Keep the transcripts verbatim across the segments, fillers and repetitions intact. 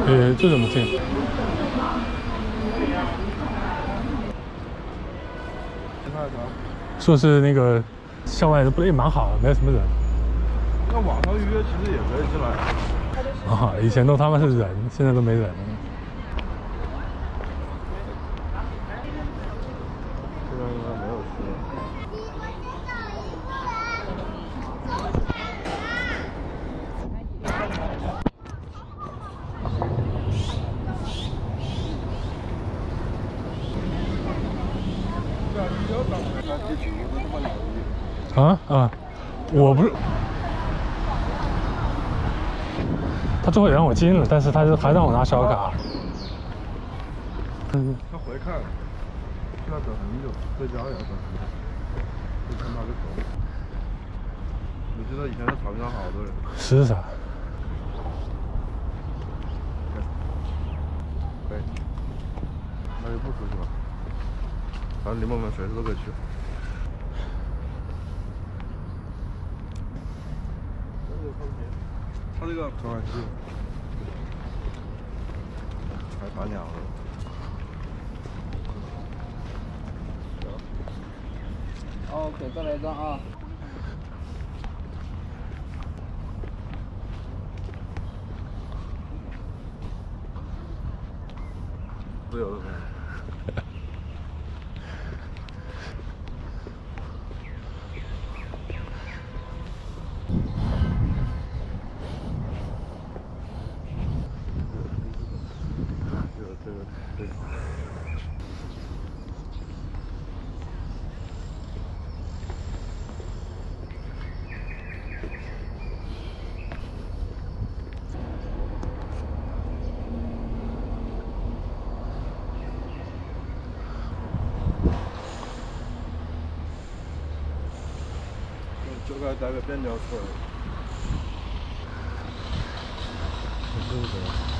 呃，这怎么进？说是那个校外的不也蛮好的，没有什么人。 那网上预约其实也可以进来。 啊，以前都他妈是人，现在都没人了。 这边应该没有吃。 啊啊，我不是，他最后也让我进了，但是他就还让我拿小卡。嗯， 他回看，需要等很久，在家也要等很久，就看他的头。我记得以前在草坪上好多人。 是啥？ 对，那就不出去了。反正离我们随时都可以去。他这个开玩笑，还打鸟了。 OK， 再来一张啊。 自由的朋友。这个这个。就该带个便条出来。是不是？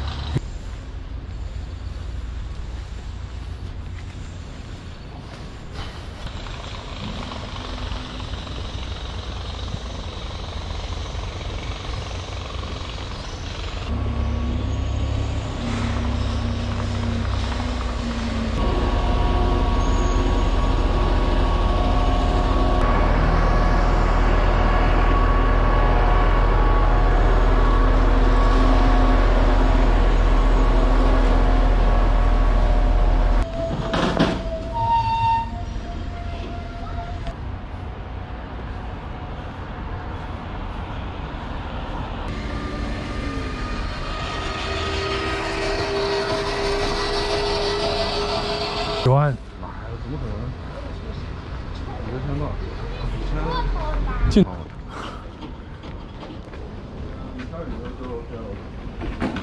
九万， 哪有？怎么可能？五千多，五千。 进。 你下雨的时候就 OK 了。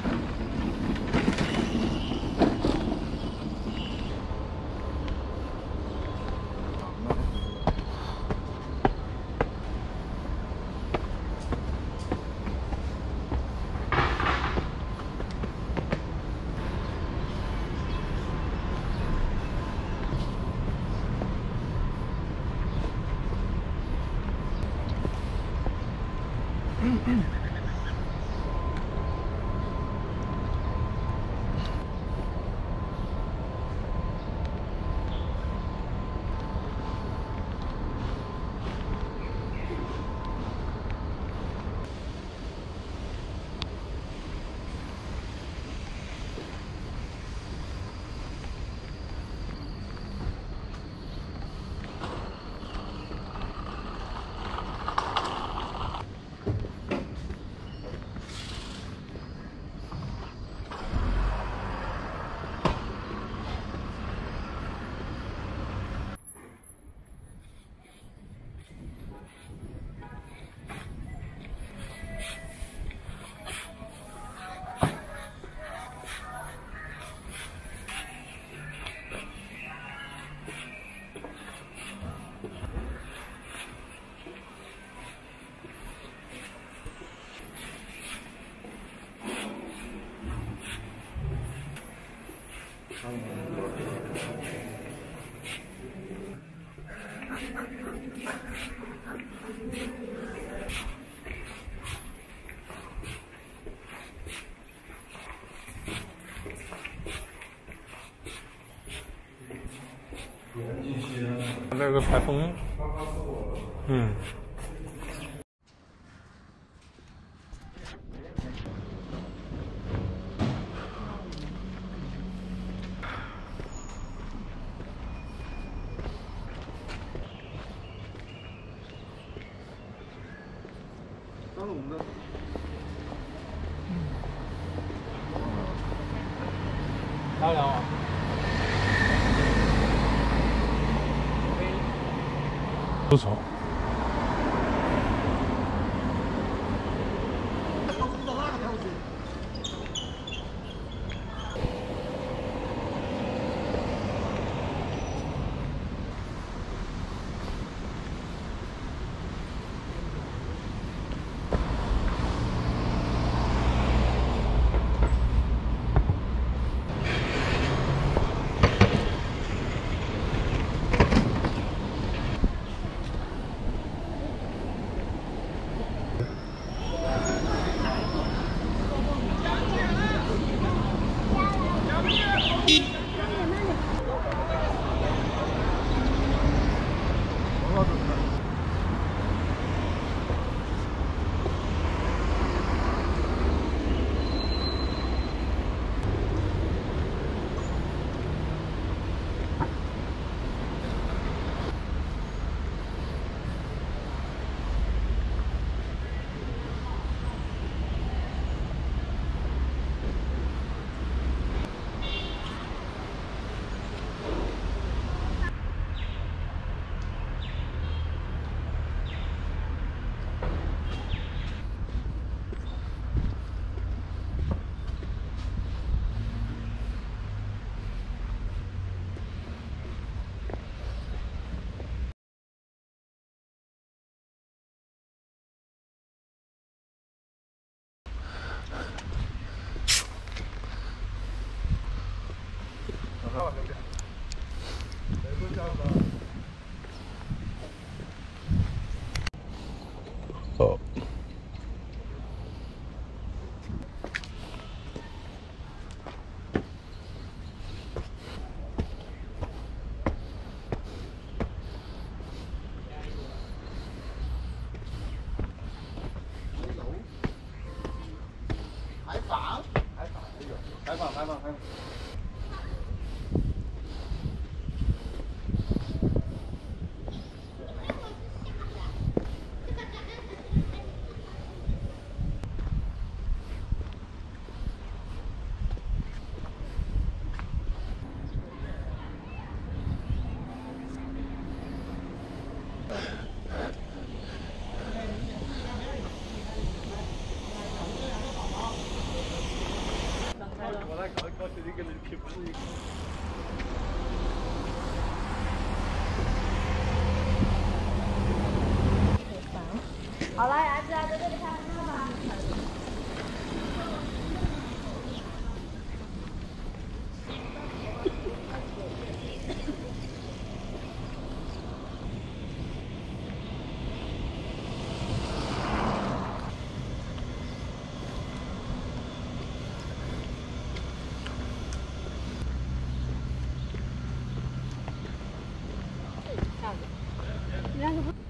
那个排风。嗯。 当时我们的。 漂亮啊！ 不丑。哦。 海防，海防，哎呦，海防，海防，海防。 好了，儿子，在这里看看吧。你那个不。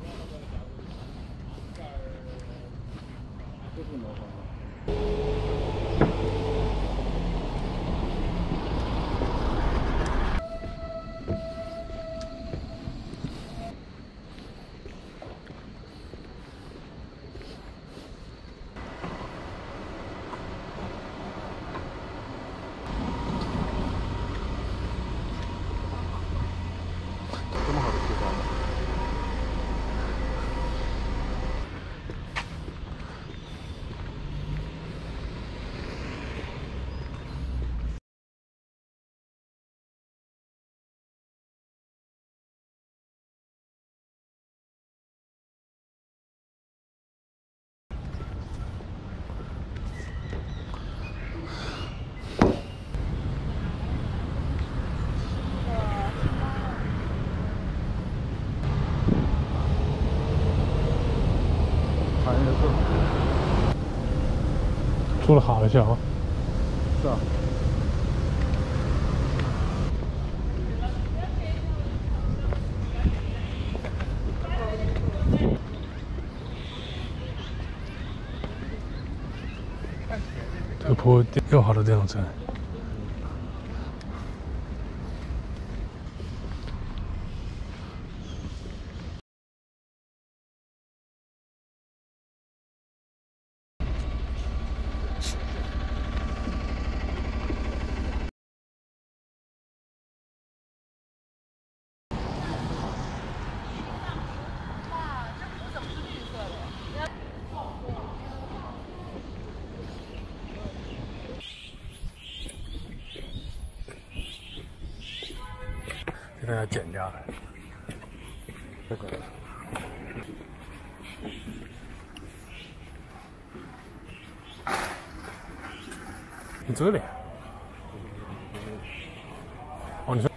这么好的地方吗？ 住的好一些啊。 是啊。 又铺又好的电动车。给大家剪掉了。这个。你这里？哦，你说。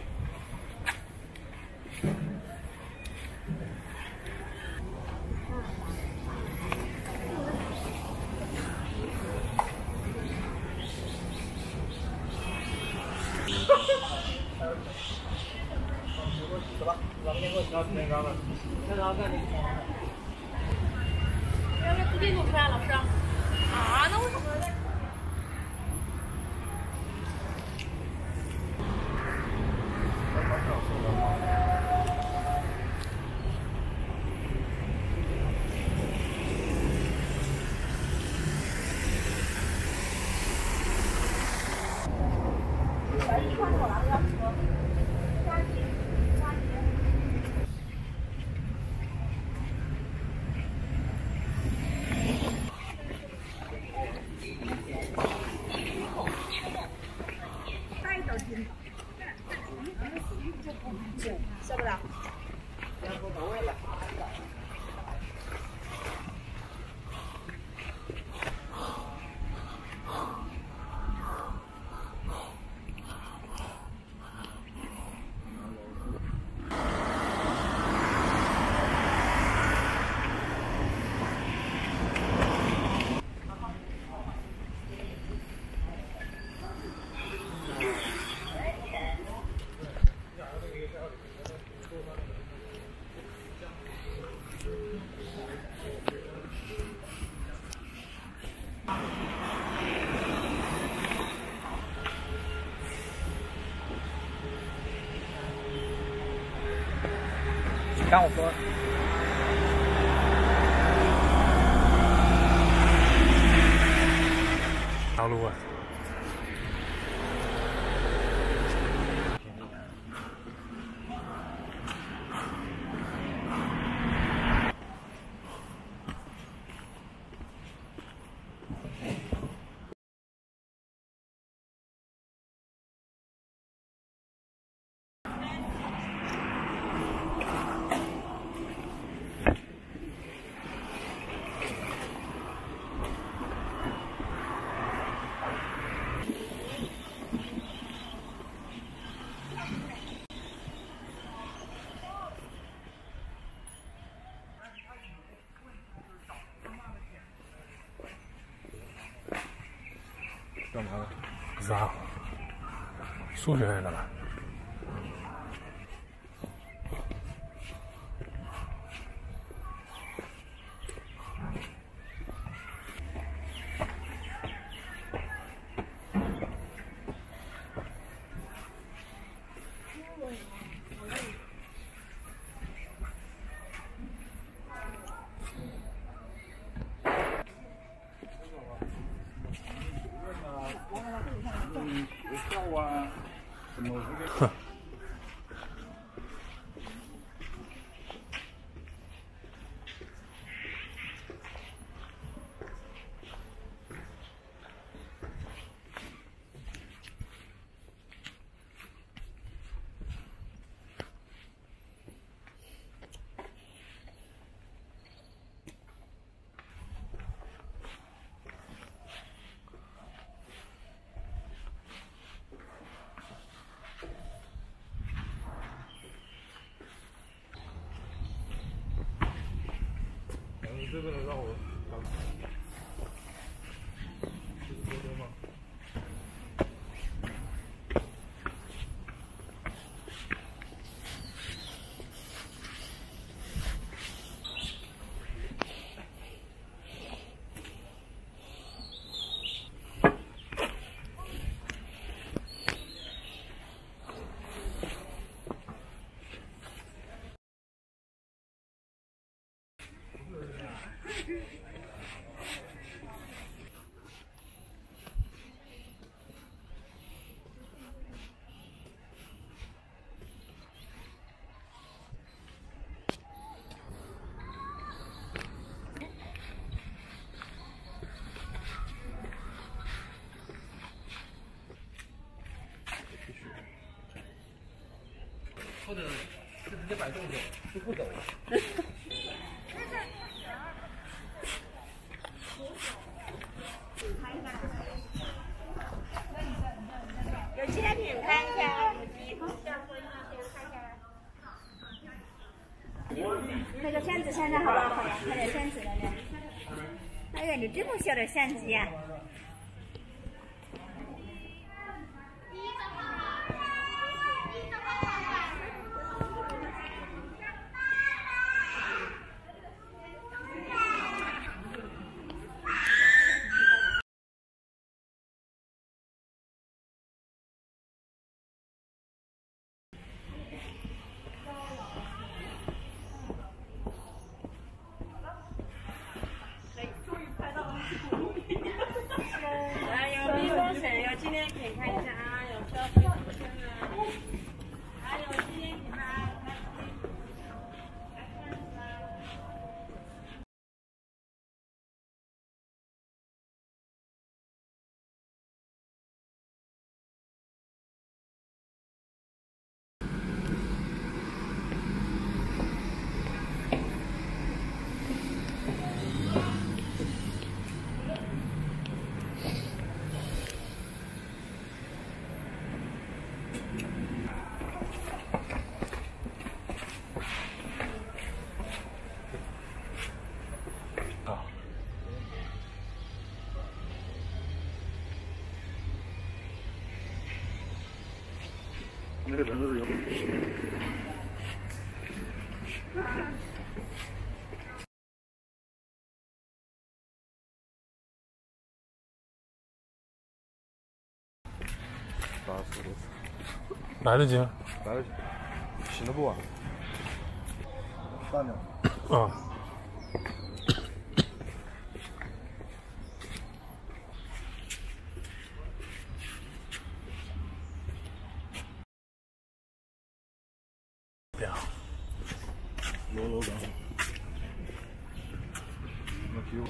走吧，咱们先过去到天刚了。天刚干你。 要不要直接弄出来，老师？啊，那为什么？受不了。 刚我说。 条路啊。 干嘛了？ 不知道，数学来的吧？哼。 你这个能让我当。这是多多吗？ 或者就直接摆动作，就不走。 有纪念品看一下。那个扇子扇上好不好？好呀，还得扇子了呢。哎呀，你这么小的扇子呀！纪念品看一下啊，有消费出现了，还有纪念品吗？来看一下。 那个人都是有。打死我！ 来得及吗？ 来得及，醒得不晚。三秒。 啊。 楼楼岗，那皮肤。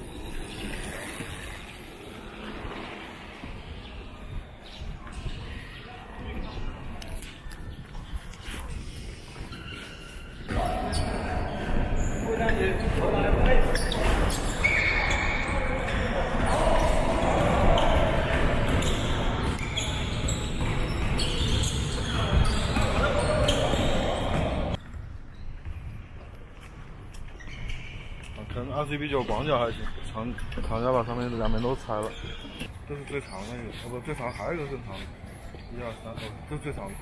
可能 R C B 九绑脚还行，长长架把上面两边都拆了。这是最长的一个，哦不，最长还有一个更长的，一二三，哦，这是最长的。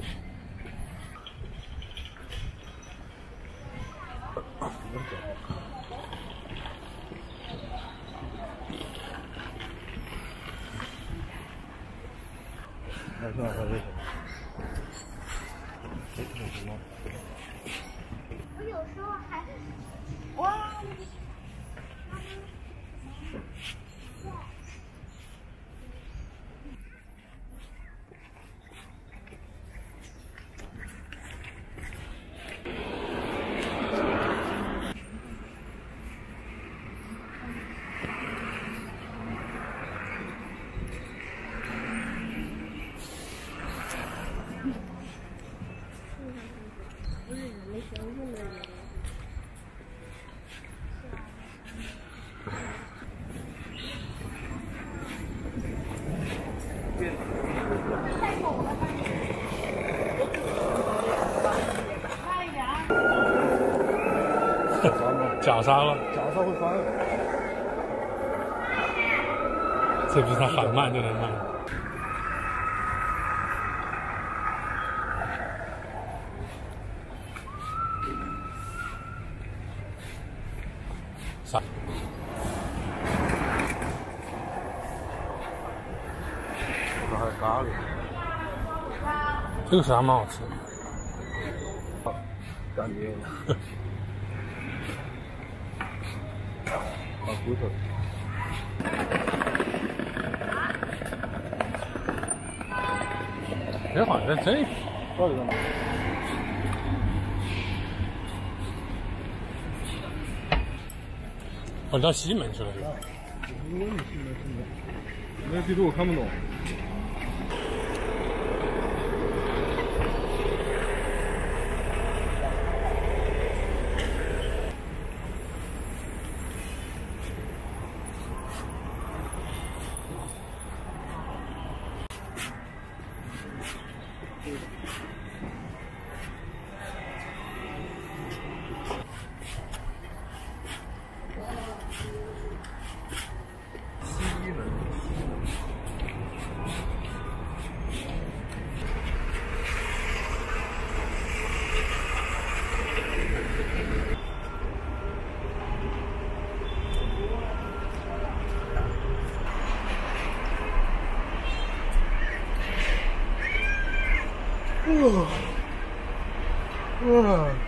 哎，算了，算了，这挺什么？ 我有时候还哇。 假杀了， 假杀会翻。 这不是他喊慢就能慢。啥？ 这还有咖喱。 这个是还蛮好吃的。 感觉。啊，骨头。 哎，好像在这里。 到底在哪？ 我到西门去了。 那地图我看不懂。 嗯，嗯。